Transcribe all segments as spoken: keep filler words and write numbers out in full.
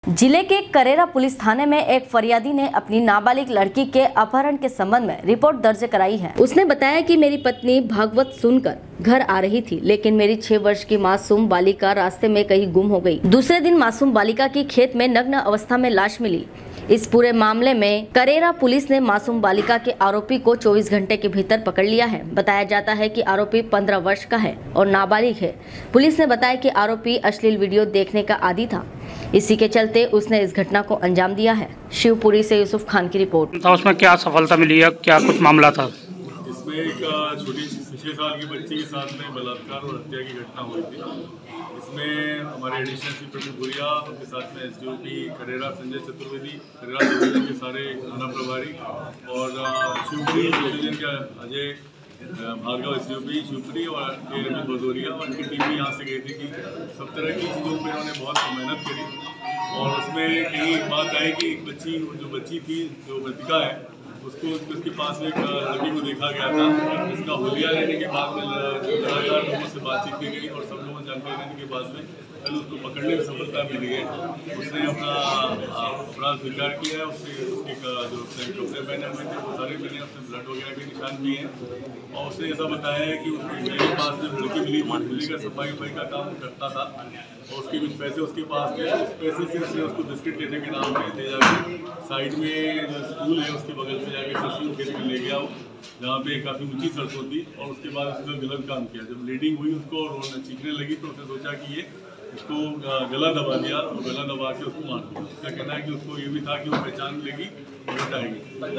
जिले के करेरा पुलिस थाने में एक फरियादी ने अपनी नाबालिग लड़की के अपहरण के संबंध में रिपोर्ट दर्ज कराई है। उसने बताया कि मेरी पत्नी भागवत सुनकर घर आ रही थी, लेकिन मेरी छह वर्ष की मासूम बालिका रास्ते में कहीं गुम हो गई। दूसरे दिन मासूम बालिका की खेत में नग्न अवस्था में लाश मिली। इस पूरे मामले में करेरा पुलिस ने मासूम बालिका के आरोपी को चौबीस घंटे के भीतर पकड़ लिया है। बताया जाता है कि आरोपी पंद्रह वर्ष का है और नाबालिग है। पुलिस ने बताया कि आरोपी अश्लील वीडियो देखने का आदी था, इसी के चलते उसने इस घटना को अंजाम दिया है। शिवपुरी से यूसुफ खान की रिपोर्ट। था उसमें क्या सफलता मिली है, क्या कुछ मामला था? इसमें एक छोटी छः साल की बच्ची के साथ में बलात्कार और हत्या की घटना हुई थी। इसमें हमारे एडिशनल इंस्पेक्टर भूरिया, उनके साथ में एसडीओपी करेरा संजय चतुर्वेदी, करेरा डिवीजन के सारे थाना प्रभारी और शिवपुरी डिवीजन का अजय भार्गव एसडीओपी शिवपुरी और के भदौरिया और उनकी टीम भी यहाँ से गई थी कि सब तरह की चीज़ों पर उन्होंने बहुत मेहनत करी। और उसमें कई बात आई कि एक बच्ची जो बच्ची थी जो मृतिका है उसको उसके पास एक लड़की को देखा गया था, जिसका हुलिया लेने के बाद में लगातार लोगों से बातचीत की गई और सब लोगों जानकारी लेने के बाद में कल उसको पकड़ने में सफलता मिली है। उसने अपना अपराध स्वीकार किया है। उससे उसके जो उसने कपड़े पहने हुए थे वो सारे पहने, उसने ब्लड वगैरह के निशान भी हैं और उसने ऐसा बताया है कि उसके पास में लड़की मिली मिली का सफाई वफाई का काम करता था और उसके कुछ पैसे उसके पास थे। उस पैसे से उसने उसको बिस्किट लेने के नाम पे ले जाके साइड में जो स्कूल है उसके बगल से जाके सरसों खेत में ले गया वो, जहाँ पे काफ़ी ऊंची सरसों थी और उसके बाद उसने गलत काम किया। जब ब्लीडिंग हुई उसको और चीखने लगी तो उसने सोचा कि ये उसको गला दबा दिया और गला दबा के उसको मार दिया। उसका कहना है कि उसको ये भी था कि वो पहचान लेगी और हटाएगी।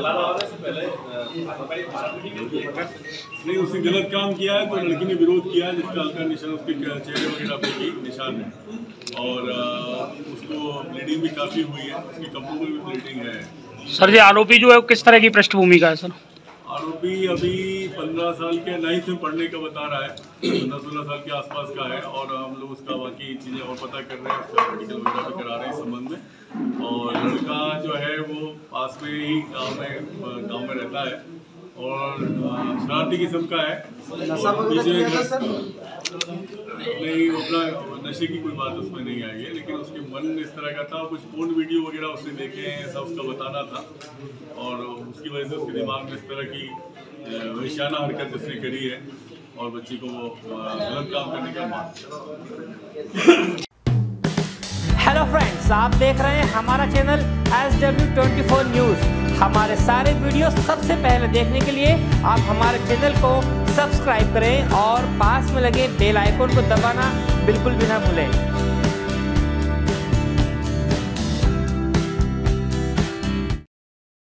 नहीं, उसने गलत काम किया है तो लड़की ने विरोध किया है, जिसका हल्का निशान उसके चेहरे वगैरह पे भी निशान है और उसको ब्लीडिंग भी काफ़ी हुई है, उसके कपड़ों में भी ब्लीडिंग है। सर ये आरोपी जो है किस तरह की पृष्ठभूमि का है? सर आरोपी अभी पंद्रह साल के नाइन्थ में पढ़ने का बता रहा है, पंद्रह सोलह साल के आसपास का है और हम लोग उसका बाकी चीज़ें और पता कर रहे हैं, उसका मेडिकल वगैरह भी करा रहे हैं इस संबंध में। और लड़का जो है वो पास में ही गांव में गांव में रहता है और शरारती किस्म का है। नहीं, अपना नशे की कोई बात उसमें नहीं आई है, लेकिन उसके मन इस तरह का था, कुछ फोन वीडियो वगैरह उसने देखे हैं, ऐसा उसका बताना था और उसकी वजह से उसके दिमाग में इस तरह की वैश्याना हरकत उसने करी है और बच्ची को वो गलत काम करने का मान। हेलो फ्रेंड्स, आप देख रहे हैं हमारा channel S W twenty four news. हमारे सारे वीडियो सबसे पहले देखने के लिए आप हमारे चैनल को सब्सक्राइब करें और पास में लगे बेल आइकन को दबाना बिल्कुल भी ना भूलें।